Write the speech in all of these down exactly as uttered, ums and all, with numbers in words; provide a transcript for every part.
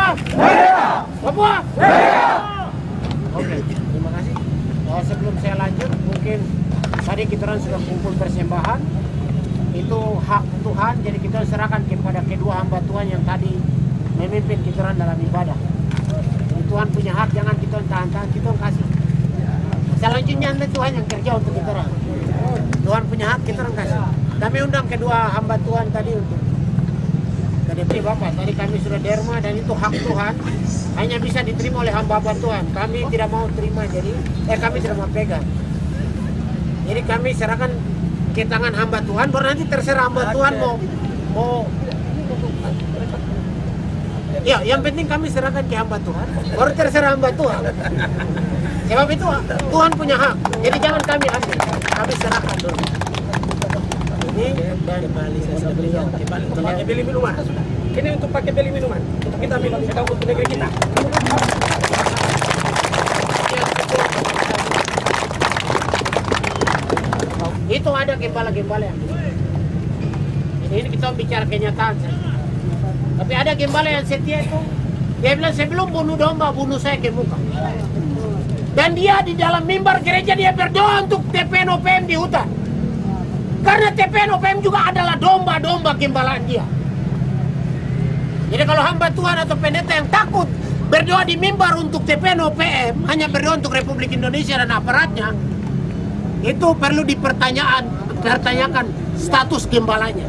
Merdeka! Papua! Merdeka! Oke, terima kasih. Oh, sebelum saya lanjut, mungkin tadi kita orang sudah kumpul persembahan. Itu hak Tuhan, jadi kita serahkan kepada kedua hamba Tuhan yang tadi memimpin kita orang dalam ibadah. Jadi Tuhan punya hak, jangan kita tahan-tahan, kita kasih. Selanjutnya nanti Tuhan yang kerja untuk kita orang. Tuhan punya hak, kita orang kasih. Kami undang kedua hamba Tuhan tadi untuk tadi Bapak, tadi kami sudah derma dan itu hak Tuhan, hanya bisa diterima oleh hamba-hamba Tuhan. Kami tidak mau terima, jadi eh kami tidak mau pegang. Jadi kami serahkan ke tangan hamba Tuhan, baru nanti terserah hamba Tuhan mau mau ya, yang penting kami serahkan ke hamba Tuhan, baru terserah hamba Tuhan. Sebab itu Tuhan punya hak, jadi jangan kami ambil, kami serahkan dulu. Ini dan untuk beliau untuk pakai beli minuman. Ini untuk pakai beli minuman, untuk kita minum sedang untuk negeri kita. Itu ada gembala-gembala yang ini, ini kita bicara kenyataan saja. Tapi ada gembala yang setia itu, dia bilang sebelum bunuh domba, bunuh saya ke muka. Dan dia di dalam mimbar gereja dia berdoa untuk T P N O P M di hutan. Karena T P N O P M juga adalah domba-domba gembalaan dia. Jadi kalau hamba Tuhan atau pendeta yang takut berdoa di mimbar untuk T P N O P M, hanya berdoa untuk Republik Indonesia dan aparatnya, itu perlu dipertanyaan, dipertanyakan status gembalanya.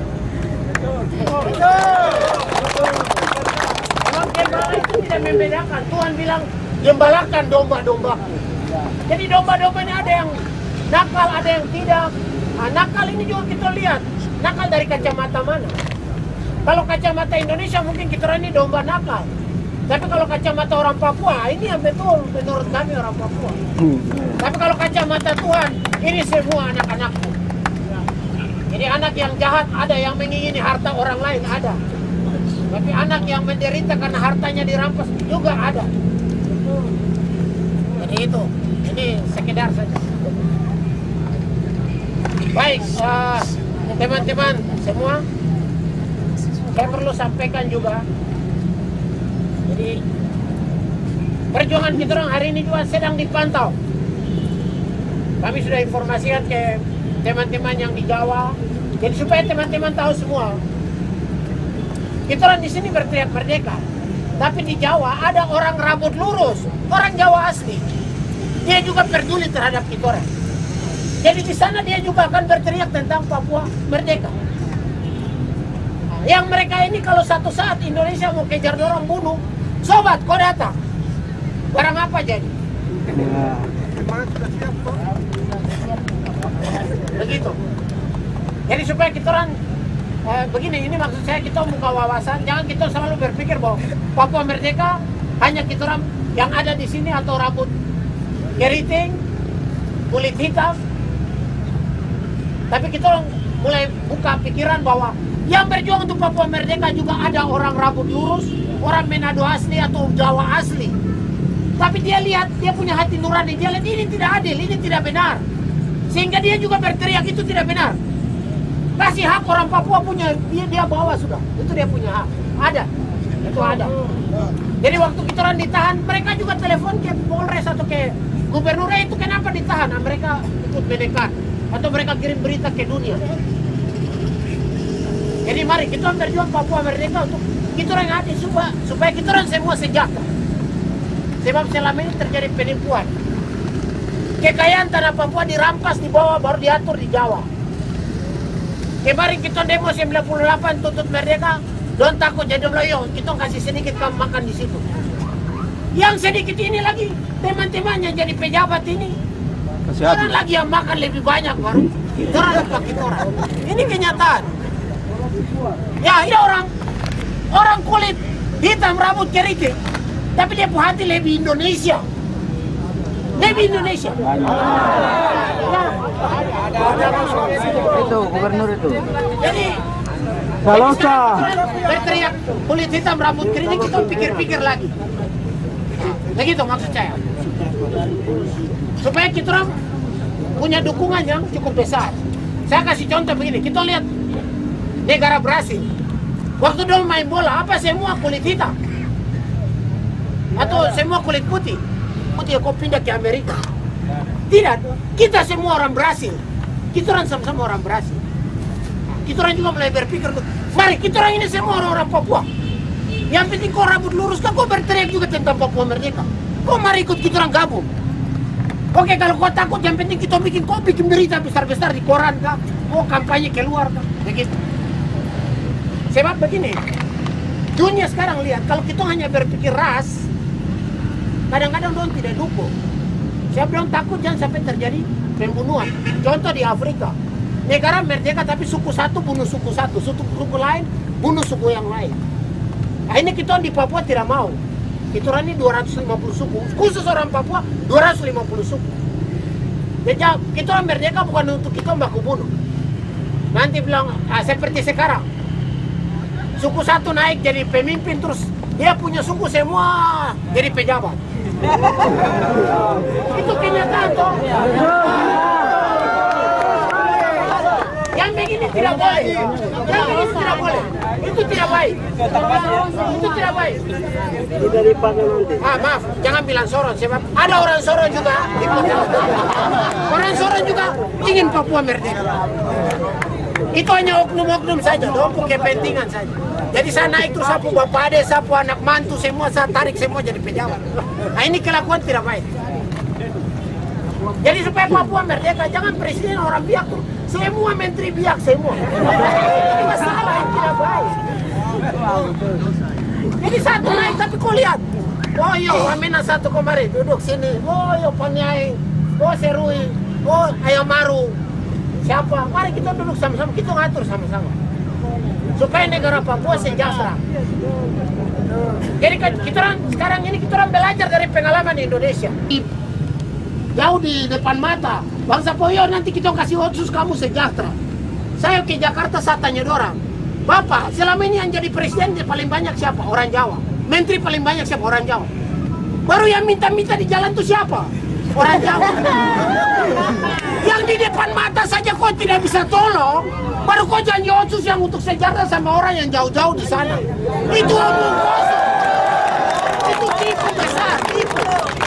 Kalau gembala itu tidak membedakan, Tuhan bilang gembalakan domba-dombaku. Jadi domba-domba ini ada yang nakal, ada yang tidak. Nah, nakal ini juga kita lihat, nakal dari kacamata mana. Kalau kacamata Indonesia mungkin kita ini domba nakal. Tapi kalau kacamata orang Papua, ini yang betul menurut kami orang Papua. Tapi kalau kacamata Tuhan, ini semua anak-anakku. Jadi anak yang jahat ada, yang mengingini harta orang lain ada. Tapi anak yang menderita karena hartanya dirampas juga ada. Jadi itu, ini sekedar saja. Baik, teman-teman uh, semua, saya perlu sampaikan juga. Jadi perjuangan kita orang hari ini juga sedang dipantau. Kami sudah informasikan ke teman-teman yang di Jawa. Jadi supaya teman-teman tahu semua, kita orang di sini berteriak merdeka. Tapi di Jawa ada orang rambut lurus, orang Jawa asli. Dia juga peduli terhadap kita orang. Jadi di sana dia juga akan berteriak tentang Papua merdeka. Yang mereka ini kalau satu saat Indonesia mau kejar dorong bunuh, sobat kau datang. Barang apa jadi? Begitu. Jadi supaya kita orang eh, begini, ini maksud saya kita buka wawasan, jangan kita selalu berpikir bahwa Papua merdeka hanya kita orang yang ada di sini atau rambut keriting, kulit hitam. Tapi kita orang mulai buka pikiran bahwa yang berjuang untuk Papua merdeka juga ada orang rambut lurus, orang Manado asli atau Jawa asli. Tapi dia lihat, dia punya hati nurani, dia lihat ini tidak adil, ini tidak benar. Sehingga dia juga berteriak itu tidak benar. Kasih hak orang Papua punya, dia dia bawa sudah, itu dia punya hak. Ada, itu ada. Jadi waktu kita orang ditahan, mereka juga telepon ke Polres atau ke gubernurnya itu kenapa ditahan? Nah, mereka ikut mendekat atau mereka kirim berita ke dunia. Jadi mari kita berjuang Papua merdeka untuk kita orang hati supaya, supaya kita orang semua sejahtera. Sebab selama ini terjadi penipuan. Kekayaan tanah Papua dirampas di bawah baru diatur di Jawa. Kemarin kita demo sembilan puluh delapan tuntut merdeka, don't takut jadi loyo, kita kasih sedikit kamu makan di situ. Yang sedikit ini lagi teman-temannya jadi pejabat ini. Orang lagi yang makan lebih banyak baru. Orang lupa kita orang. Ini kenyataan. Ya, ini orang orang kulit hitam rambut keriting, tapi dia punya hati lebih Indonesia. Lebih Indonesia. Itu gubernur itu. Jadi Salosa. berteriak kulit hitam rambut keriting, kita pikir-pikir lagi. Begitu maksud saya. Supaya kita orang punya dukungan yang cukup besar. Saya kasih contoh begini, kita lihat negara Brasil. Waktu dulu main bola, apa semua kulit hitam. tuh semua kulit putih. Putih kau pindah ke Amerika. Tidak, kita semua orang Brasil. Kita orang sama-sama orang Brasil. Kita orang juga mulai berpikir, mari kita orang ini semua orang-orang Papua. Yang penting kau rambut lurus, kan kau berteriak juga tentang Papua Merdeka. Kau mari ikut kita orang gabung. Oke, kalau kau takut, yang penting kita bikin, kau bikin berita besar-besar di koran kah? Mau kampanye keluar kah? Begitu. Sebab begini, dunia sekarang lihat, kalau kita hanya berpikir ras, kadang-kadang orang tidak dukung. Saya bilang takut jangan sampai terjadi pembunuhan. Contoh di Afrika, negara merdeka tapi suku satu bunuh suku satu, suku, suku lain bunuh suku yang lain. Nah ini kita di Papua tidak mau. Kita orang ini dua ratus lima puluh suku, khusus orang Papua dua ratus lima puluh suku. Jadi kita orang merdeka bukan untuk kita baku bunuh. Nanti bilang, ah, seperti sekarang, suku satu naik jadi pemimpin terus dia punya suku semua jadi pejabat. Itu kenyataan toh. Yang begini tidak boleh. Yang begini tidak boleh. Itu tidak baik. Itu tidak baik. Ah maaf, jangan bilang Sorong sebab ada orang Sorong juga. Orang Sorong juga ingin Papua merdeka. Itu hanya oknum-oknum saja, untuk kepentingan saja. Jadi saya naik terus sapu bapak ade, sapu anak mantu, semua saya tarik semua jadi pejabat. Nah ini kelakuan tidak baik. Jadi supaya Papua merdeka, jangan presiden orang biak tuh. Semua menteri biak semua. Ini masalah yang tidak baik. Jadi satu naik tapi kau lihat. Oh yo, Wamena satu kemarin duduk sini. Oh yo, Panyai. Oh Serui. Oh Ayamaru. Siapa? Mari kita duduk sama-sama, kita ngatur sama-sama. Supaya negara Papua sejahtera. Jadi kita orang, sekarang ini kita orang belajar dari pengalaman Indonesia. Jauh di depan mata, bangsa Poyo nanti kita kasih otsus kamu sejahtera. Saya ke Jakarta, saya tanya orang, Bapak, selama ini yang jadi presiden paling banyak siapa? Orang Jawa. Menteri paling banyak siapa? Orang Jawa. Baru yang minta-minta di jalan itu siapa? Orang Jawa. Yang di depan mata saja kau tidak bisa tolong, baru kau janji otsus yang untuk sejahtera sama orang yang jauh-jauh di sana. Itu omong kosong. Itu tipu besar, tipu.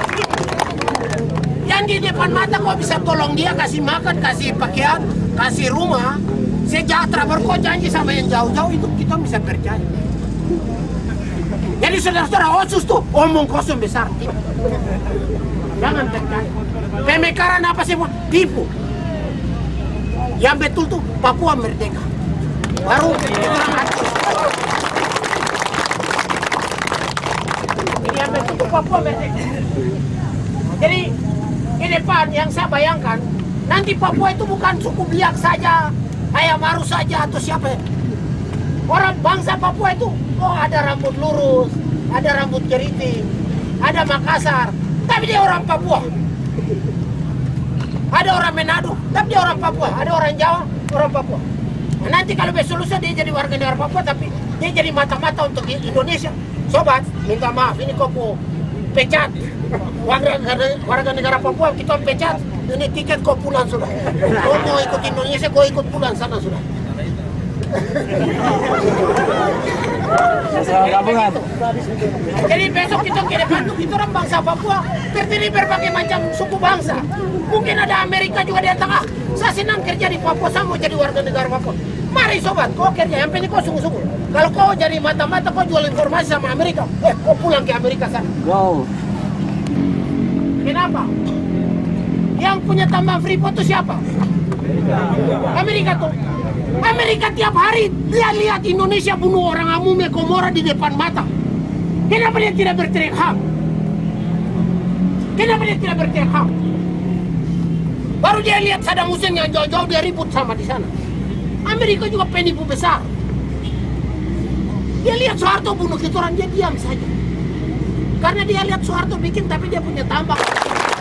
Yang di depan mata kau bisa tolong dia, kasih makan, kasih pakaian, kasih rumah, sejahtera, baru kau janji sama yang jauh-jauh, itu kita bisa percaya. Jadi saudara-saudara, otsus tuh omong kosong besar. Jangan percaya. Pemekaran apa semua tipu. Yang betul tuh Papua merdeka. Baru orang atur. Ini yang betul tuh Papua merdeka. Jadi ke depan yang saya bayangkan, nanti Papua itu bukan suku biak saja, Ayamaru saja atau siapa. Orang bangsa Papua itu, oh ada rambut lurus, ada rambut keriting, ada Makassar, tapi dia orang Papua. Ada orang Manado, tapi dia orang Papua. Ada orang Jawa, orang Papua. Nah, nanti kalau besok lusa dia jadi warga negara Papua, tapi dia jadi mata-mata untuk Indonesia. Sobat, minta maaf, ini kok pecat. Warga, warga negara Papua, kita pecat. Ini tiket kau pulang sudah. Kau mau ikut Indonesia, kau ikut pulang sana sudah. Jadi besok kita ke depan tuh kita orang bangsa Papua terdiri berbagai macam suku bangsa. Mungkin ada Amerika juga di tengah. Saya senang kerja di Papua, saya mau jadi warga negara Papua. Mari sobat, kau kerja, yang penting kau sungguh-sungguh. Kalau kau jadi mata-mata, kau jual informasi sama Amerika, eh kau pulang ke Amerika sana. Wow. Kenapa? Yang punya tambang Freeport itu siapa? Amerika tuh. Amerika tiap hari dia lihat Indonesia bunuh orang Amume Komora di depan mata. Kenapa dia tidak berteriak ham? Kenapa dia tidak berteriak ham? Baru dia lihat Saddam Hussein yang jauh-jauh dia ribut sama di sana. Amerika juga penipu besar. Dia lihat Soeharto bunuh kita orang, dia diam saja. Karena dia lihat Soeharto bikin tapi dia punya tambang.